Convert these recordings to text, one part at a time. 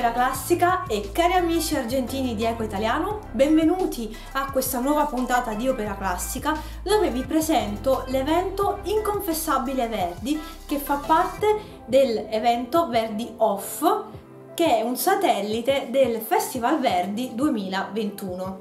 Opera Classica e cari amici argentini di Eco Italiano, benvenuti a questa nuova puntata di Opera Classica dove vi presento l'evento Inconfessabile Verdi che fa parte dell'evento Verdi Off, che è un satellite del Festival Verdi 2021.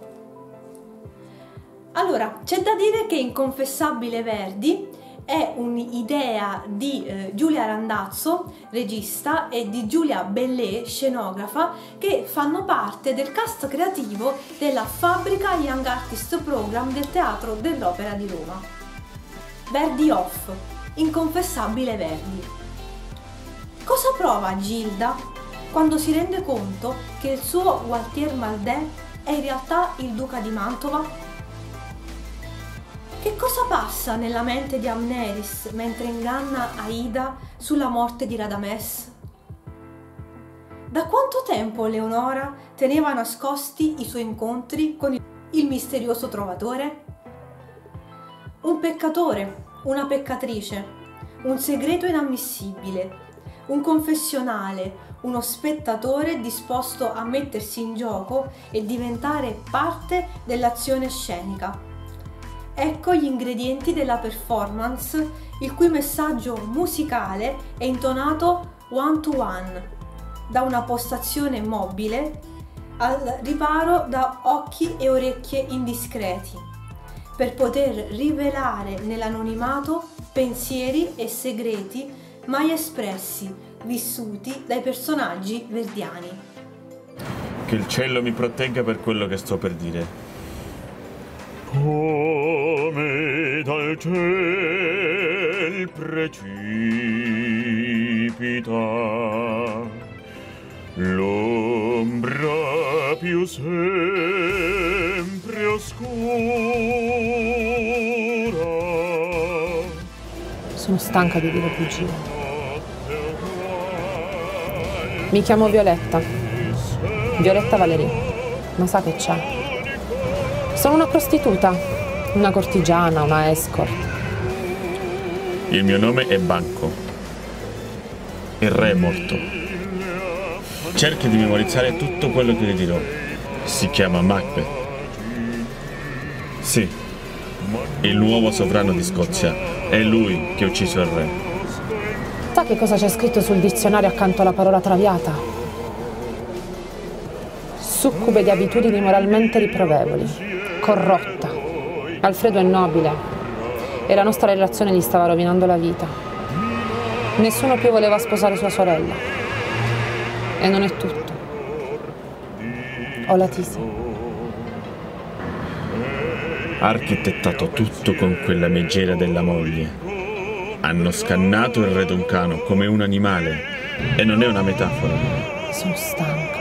Allora, c'è da dire che Inconfessabile Verdi è un'idea di Giulia Randazzo, regista, e di Giulia Bellé, scenografa, che fanno parte del cast creativo della Fabbrica Young Artist Program del Teatro dell'Opera di Roma. Verdi Off, Inconfessabile Verdi. Cosa prova Gilda quando si rende conto che il suo Gualtier Maldè è in realtà il Duca di Mantova? Che cosa passa nella mente di Amneris mentre inganna Aida sulla morte di Radames? Da quanto tempo Leonora teneva nascosti i suoi incontri con il misterioso trovatore? Un peccatore, una peccatrice, un segreto inammissibile, un confessionale, uno spettatore disposto a mettersi in gioco e diventare parte dell'azione scenica. Ecco gli ingredienti della performance, il cui messaggio musicale è intonato one to one, da una postazione mobile al riparo da occhi e orecchie indiscreti, per poter rivelare nell'anonimato pensieri e segreti mai espressi, vissuti dai personaggi verdiani. Che il cielo mi protegga per quello che sto per dire. Come dal ciel precipita l'ombra più sempre oscura. Sono stanca di dire bugie. Mi chiamo Violetta Valerie, ma sa che c'è? Sono una prostituta, una cortigiana, una escort. Il mio nome è Banco. Il re è morto. Cerchi di memorizzare tutto quello che le dirò. Si chiama Macbeth. Sì, il nuovo sovrano di Scozia. È lui che ha ucciso il re. Sa che cosa c'è scritto sul dizionario accanto alla parola traviata? Succube di abitudini moralmente riprovevoli. Corrotta. Alfredo è nobile e la nostra relazione gli stava rovinando la vita. Nessuno più voleva sposare sua sorella. E non è tutto. Ho la tisi. Ha architettato tutto con quella megera della moglie. Hanno scannato il re Doncano come un animale e non è una metafora. Sono stanca.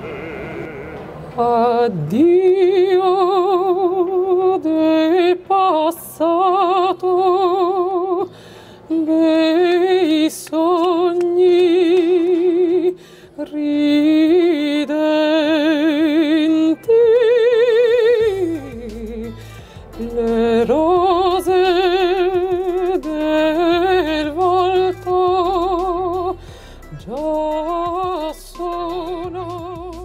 Addio del passato, bei sogni ridenti, le rose del volto già sono.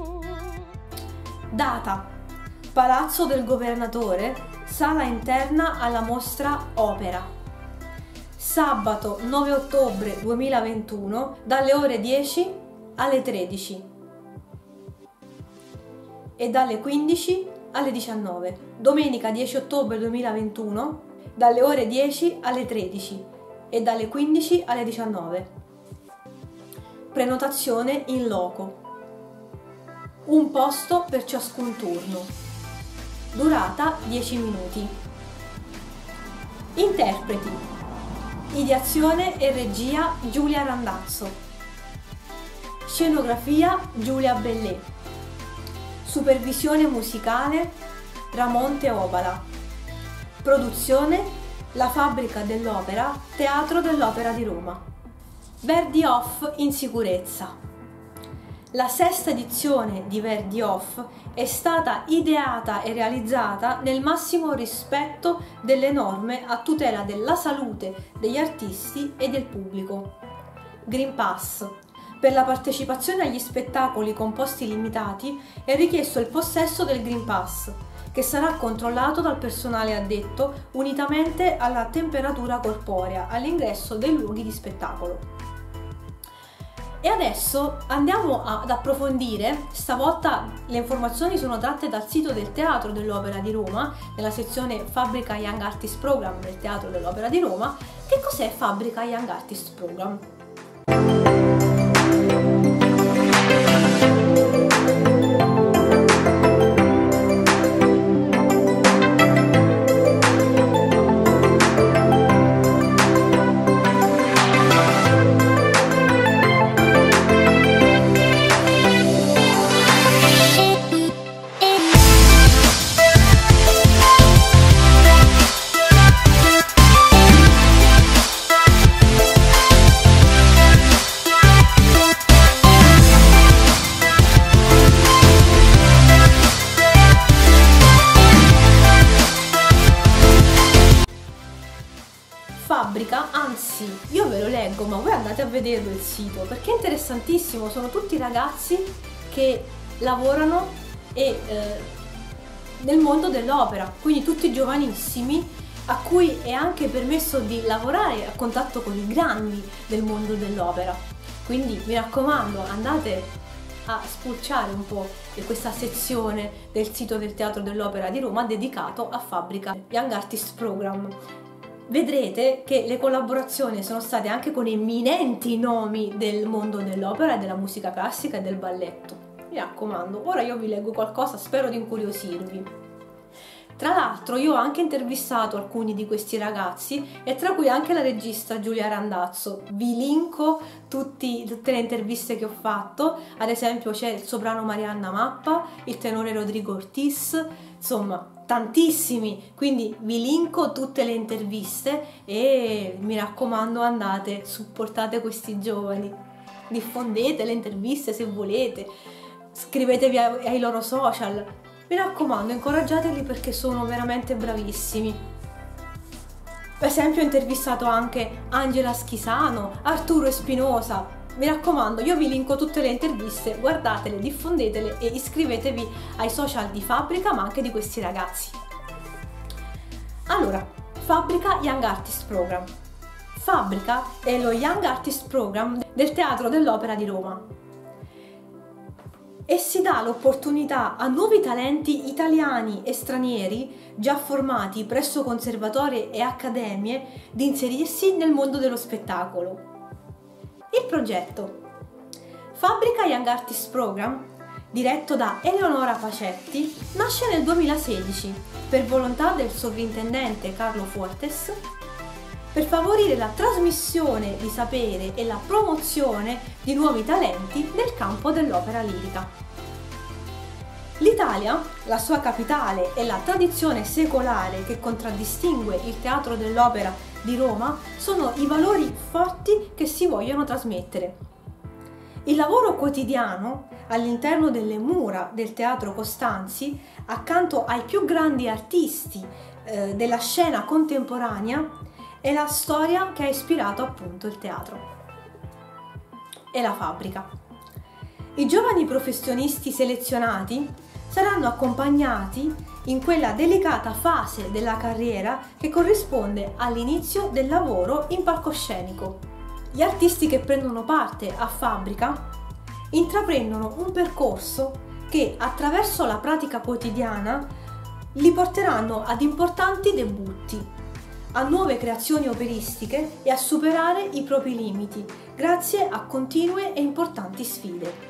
Data: Palazzo del Governatore, sala interna alla mostra Opera. Sabato 9 ottobre 2021 dalle ore 10 alle 13 e dalle 15 alle 19. Domenica 10 ottobre 2021 dalle ore 10 alle 13 e dalle 15 alle 19. Prenotazione in loco. Un posto per ciascun turno. Durata 10 minuti. Interpreti: ideazione e regia Giulia Randazzo. Scenografia Giulia Bellé. Supervisione musicale Ramonte Obala. Produzione La Fabbrica dell'Opera, Teatro dell'Opera di Roma. Verdi Off in sicurezza. La sesta edizione di Verdi Off è stata ideata e realizzata nel massimo rispetto delle norme a tutela della salute degli artisti e del pubblico. Green Pass, Per la partecipazione agli spettacoli con posti limitati è richiesto il possesso del Green Pass, che sarà controllato dal personale addetto unitamente alla temperatura corporea all'ingresso dei luoghi di spettacolo. E adesso andiamo ad approfondire, stavolta le informazioni sono tratte dal sito del Teatro dell'Opera di Roma, nella sezione Fabbrica Young Artist Program del Teatro dell'Opera di Roma. Che cos'è Fabbrica Young Artist Program? Fabbrica, anzi io ve lo leggo, ma voi andate a vederlo il sito perché è interessantissimo. Sono tutti ragazzi che lavorano nel mondo dell'opera, quindi tutti giovanissimi a cui è anche permesso di lavorare a contatto con i grandi del mondo dell'opera. Quindi mi raccomando, andate a spulciare un po' di questa sezione del sito del Teatro dell'Opera di Roma dedicato a Fabbrica Young Artist Program. Vedrete che le collaborazioni sono state anche con eminenti nomi del mondo dell'opera, della musica classica e del balletto. Mi raccomando, ora io vi leggo qualcosa, spero di incuriosirvi. Tra l'altro io ho anche intervistato alcuni di questi ragazzi e tra cui anche la regista Giulia Randazzo. Vi linko tutte le interviste che ho fatto, ad esempio c'è il soprano Marianna Mappa, il tenore Rodrigo Ortiz, insomma tantissimi, quindi vi linko tutte le interviste e mi raccomando andate, supportate questi giovani, diffondete le interviste se volete, scrivetevi ai loro social. Mi raccomando, incoraggiateli perché sono veramente bravissimi. Per esempio ho intervistato anche Angela Schisano, Arturo Espinosa. Mi raccomando, io vi linko tutte le interviste, guardatele, diffondetele e iscrivetevi ai social di Fabbrica ma anche di questi ragazzi. Allora, Fabbrica Young Artist Program. Fabbrica è lo Young Artist Program del Teatro dell'Opera di Roma e si dà l'opportunità a nuovi talenti italiani e stranieri già formati presso conservatori e accademie di inserirsi nel mondo dello spettacolo. Il progetto Fabbrica Young Artist Program, diretto da Eleonora Pacetti, nasce nel 2016 per volontà del sovrintendente Carlo Fuertes per favorire la trasmissione di sapere e la promozione di nuovi talenti nel campo dell'opera lirica. L'Italia, la sua capitale e la tradizione secolare che contraddistingue il Teatro dell'Opera di Roma sono i valori forti che si vogliono trasmettere. Il lavoro quotidiano all'interno delle mura del Teatro Costanzi, accanto ai più grandi artisti della scena contemporanea, è la storia che ha ispirato appunto il teatro e la fabbrica. I giovani professionisti selezionati saranno accompagnati in quella delicata fase della carriera che corrisponde all'inizio del lavoro in palcoscenico. Gli artisti che prendono parte a Fabbrica intraprendono un percorso che attraverso la pratica quotidiana li porteranno ad importanti debutti, a nuove creazioni operistiche e a superare i propri limiti grazie a continue e importanti sfide.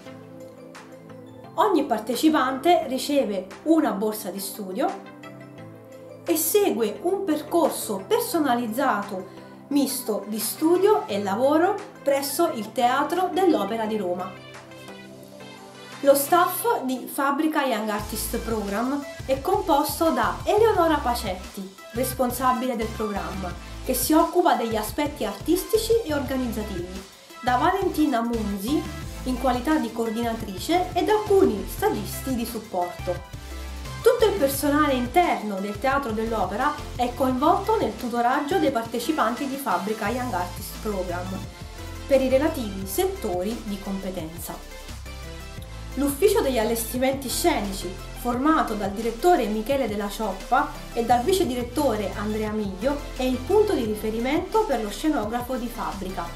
Ogni partecipante riceve una borsa di studio e segue un percorso personalizzato misto di studio e lavoro presso il Teatro dell'Opera di Roma. Lo staff di Fabbrica Young Artist Program è composto da Eleonora Pacetti, responsabile del programma, che si occupa degli aspetti artistici e organizzativi, da Valentina Munzi, in qualità di coordinatrice, e da alcuni stagisti di supporto. Tutto il personale interno del Teatro dell'Opera è coinvolto nel tutoraggio dei partecipanti di Fabbrica Young Artist Program. per i relativi settori di competenza. L'ufficio degli allestimenti scenici, formato dal direttore Michele Della Cioppa e dal vice direttore Andrea Miglio, è il punto di riferimento per lo scenografo di Fabbrica.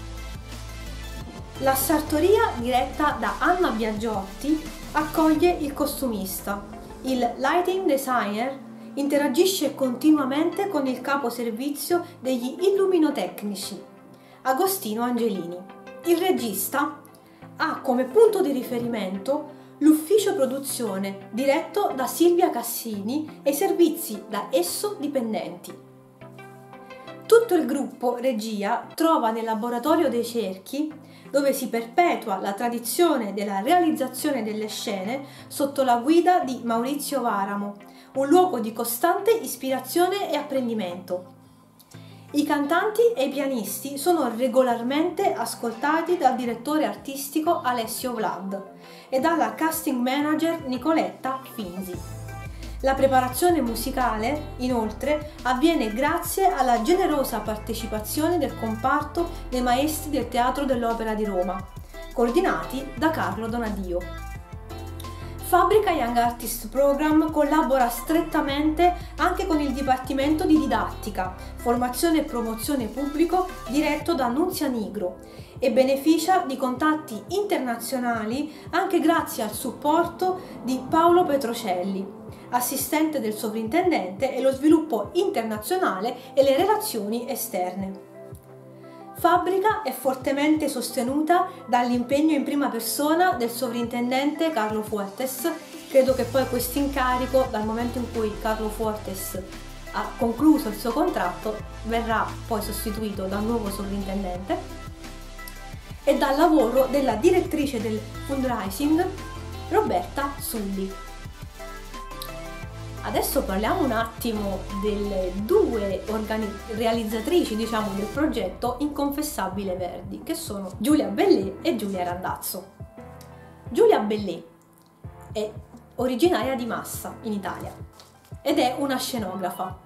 La sartoria, diretta da Anna Biagiotti, accoglie il costumista. Il lighting designer interagisce continuamente con il capo servizio degli illuminotecnici, Agostino Angelini. Il regista ha come punto di riferimento l'ufficio produzione diretto da Silvia Cassini e i servizi da esso dipendenti. Tutto il gruppo regia trova nel laboratorio dei cerchi, dove si perpetua la tradizione della realizzazione delle scene sotto la guida di Maurizio Varamo, un luogo di costante ispirazione e apprendimento. I cantanti e i pianisti sono regolarmente ascoltati dal direttore artistico Alessio Vlad e dalla casting manager Nicoletta Finzi. La preparazione musicale, inoltre, avviene grazie alla generosa partecipazione del comparto dei maestri del Teatro dell'Opera di Roma, coordinati da Carlo Donadio. Fabbrica Young Artist Program collabora strettamente anche con il Dipartimento di Didattica, Formazione e Promozione Pubblico diretto da Nunzia Nigro e beneficia di contatti internazionali anche grazie al supporto di Paolo Petrocelli, assistente del sovrintendente e lo sviluppo internazionale e le relazioni esterne. Fabbrica è fortemente sostenuta dall'impegno in prima persona del sovrintendente Carlo Fuertes. Credo che poi questo incarico, dal momento in cui Carlo Fuertes ha concluso il suo contratto, verrà poi sostituito da un nuovo sovrintendente, e dal lavoro della direttrice del fundraising Roberta Sulli. Adesso parliamo un attimo delle due realizzatrici, diciamo, del progetto Inconfessabile Verdi, che sono Giulia Bellè e Giulia Randazzo. Giulia Bellè è originaria di Massa, in Italia, ed è una scenografa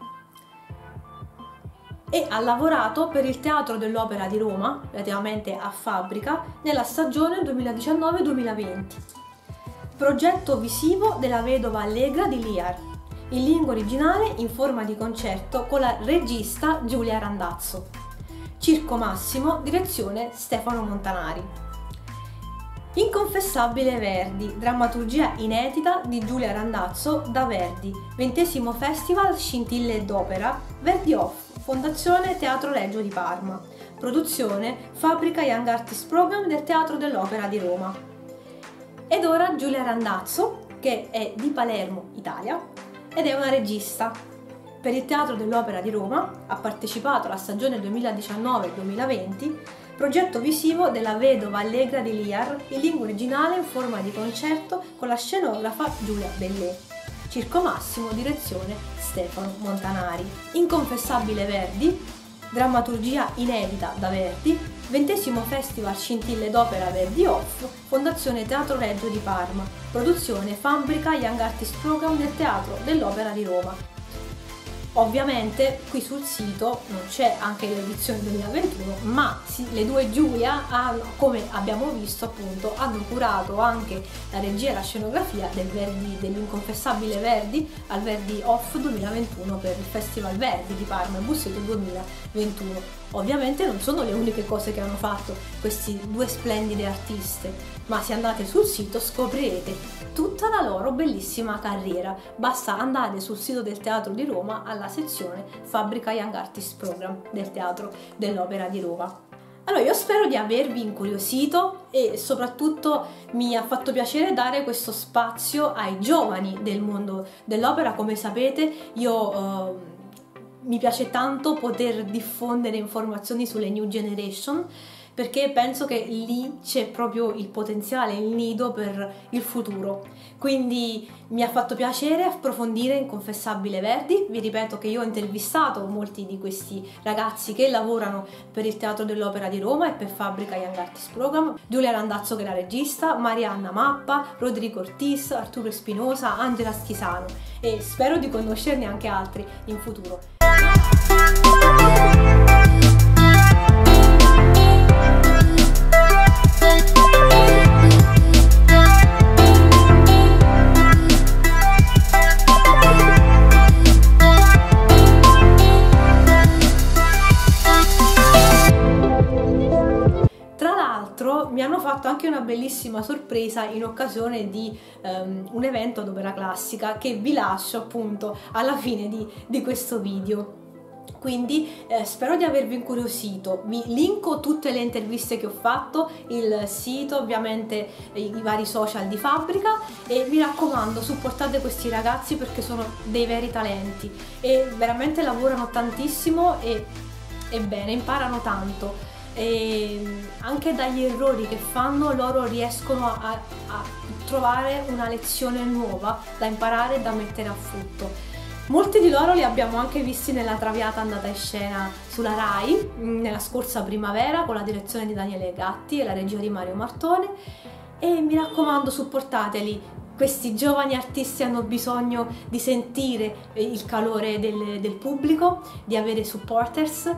e ha lavorato per il Teatro dell'Opera di Roma, relativamente a Fabbrica, nella stagione 2019-2020. Progetto visivo della Vedova Allegra di Lear, in lingua originale in forma di concerto con la regista Giulia Randazzo. Circo Massimo, direzione Stefano Montanari. Inconfessabile Verdi, drammaturgia inedita di Giulia Randazzo da Verdi, 20° Festival Scintille d'Opera, Verdi Off, Fondazione Teatro Regio di Parma. Produzione Fabbrica Young Artist Program del Teatro dell'Opera di Roma. Ed ora Giulia Randazzo, che è di Palermo, Italia, ed è una regista. Per il Teatro dell'Opera di Roma ha partecipato alla stagione 2019-2020, progetto visivo della Vedova Allegra di Lear, in lingua originale in forma di concerto con la scenografa Giulia Bellè. Circo Massimo, direzione Stefano Montanari. Inconfessabile Verdi, drammaturgia inedita da Verdi, 20° Festival Scintille d'Opera Verdi Off, Fondazione Teatro Regio di Parma, produzione Fabbrica Young Artist Program del Teatro dell'Opera di Roma. Ovviamente qui sul sito non c'è anche l'edizione 2021, ma le due Giulia hanno, come abbiamo visto appunto, hanno curato anche la regia e la scenografia dell'Inconfessabile Verdi al Verdi Off 2021 per il Festival Verdi di Parma e Busseto 2021. Ovviamente non sono le uniche cose che hanno fatto questi due splendide artiste, ma se andate sul sito scoprirete tutta la loro bellissima carriera. Basta andare sul sito del Teatro di Roma alla sezione Fabbrica Young Artist Program del Teatro dell'Opera di Roma. Allora, io spero di avervi incuriosito e soprattutto mi ha fatto piacere dare questo spazio ai giovani del mondo dell'opera. Come sapete, mi piace tanto poter diffondere informazioni sulle new generation, perché penso che lì c'è proprio il potenziale, il nido per il futuro. Quindi mi ha fatto piacere approfondire Inconfessabile Verdi. Vi ripeto che io ho intervistato molti di questi ragazzi che lavorano per il Teatro dell'Opera di Roma e per Fabbrica Young Artist Program: Giulia Randazzo, che è la regista, Marianna Mappa, Rodrigo Ortiz, Arturo Espinosa, Angela Schisano, e spero di conoscerne anche altri in futuro. video mi hanno fatto anche una bellissima sorpresa in occasione di un evento ad Opera Classica che vi lascio appunto alla fine di questo video. Quindi spero di avervi incuriosito. Vi linko tutte le interviste che ho fatto, il sito, ovviamente i vari social di Fabbrica, e mi raccomando, supportate questi ragazzi perché sono dei veri talenti e veramente lavorano tantissimo e bene, imparano tanto, e anche dagli errori che fanno loro riescono a trovare una lezione nuova da imparare e da mettere a frutto. Molti di loro li abbiamo anche visti nella Traviata andata in scena sulla Rai nella scorsa primavera con la direzione di Daniele Gatti e la regia di Mario Martone, e mi raccomando, supportateli. Questi giovani artisti hanno bisogno di sentire il calore del pubblico, di avere supporters,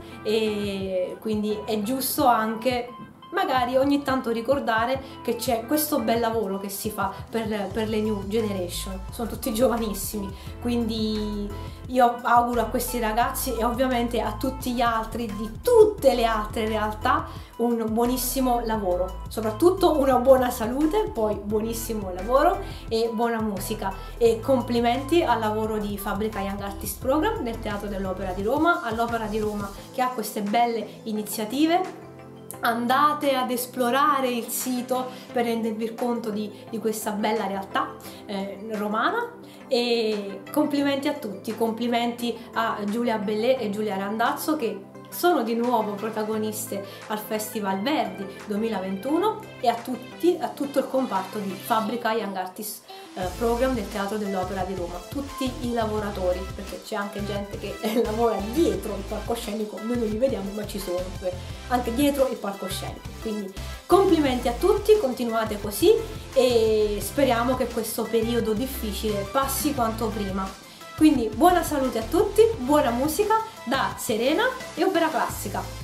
e quindi è giusto anche magari ogni tanto ricordare che c'è questo bel lavoro che si fa per le new generation. Sono tutti giovanissimi, quindi io auguro a questi ragazzi e ovviamente a tutti gli altri di tutte le altre realtà un buonissimo lavoro, soprattutto una buona salute, poi buonissimo lavoro e buona musica, e complimenti al lavoro di Fabbrica Young Artist Program del Teatro dell'Opera di Roma, all'Opera di Roma che ha queste belle iniziative. Andate ad esplorare il sito per rendervi conto di questa bella realtà romana, e complimenti a tutti, complimenti a Giulia Bellè e Giulia Randazzo che sono di nuovo protagoniste al Festival Verdi 2021, e a tutto il comparto di Fabbrica Young Artist Program del Teatro dell'Opera di Roma, tutti i lavoratori, perché c'è anche gente che lavora dietro il palcoscenico, noi non li vediamo ma ci sono anche dietro il palcoscenico. Quindi complimenti a tutti, continuate così e speriamo che questo periodo difficile passi quanto prima. Quindi buona salute a tutti, buona musica da Serena e Opera Classica.